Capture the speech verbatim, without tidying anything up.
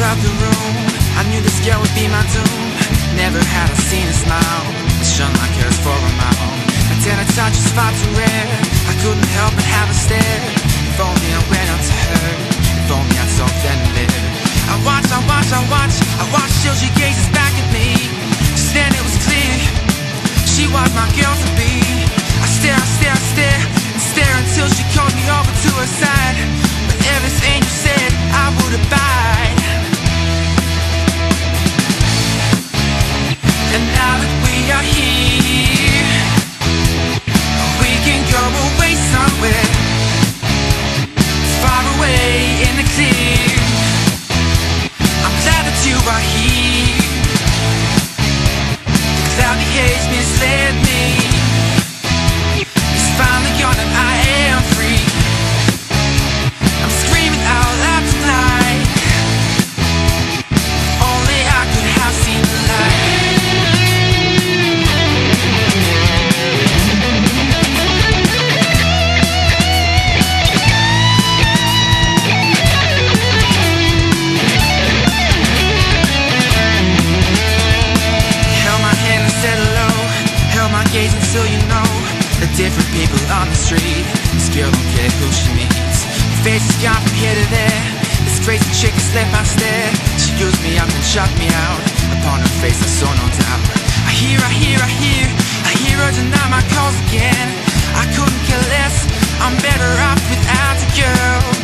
of the room, I knew this girl would be my doom. Never had I seen her smile that shone like hers for a mile. Her tender touch was far too rare, I couldn't help but have a stare. If only I went up to her, if only I saw then and there. I watch, I watch, I watch, I watch till she gazes back at me. Just then it was clear, she was my girl to be. I stare, I stare, I stare, and stare until she called me over to her side. But everything you said, I would abide. And now that we are here, we can go away somewhere, far away in the clear. I'm glad that you are here. The cloudy haze misled me. It's finally gone and I am free. I'm screaming out loud tonight. If only I could have seen the light. Until you know the different people on the street. This girl don't care who she meets. Her face is gone from here to there. This crazy chick has left my stare. She used me up and shut me out. Upon her face I saw no doubt. I hear, I hear, I hear, I hear her deny my calls again. I couldn't care less, I'm better off without a girl.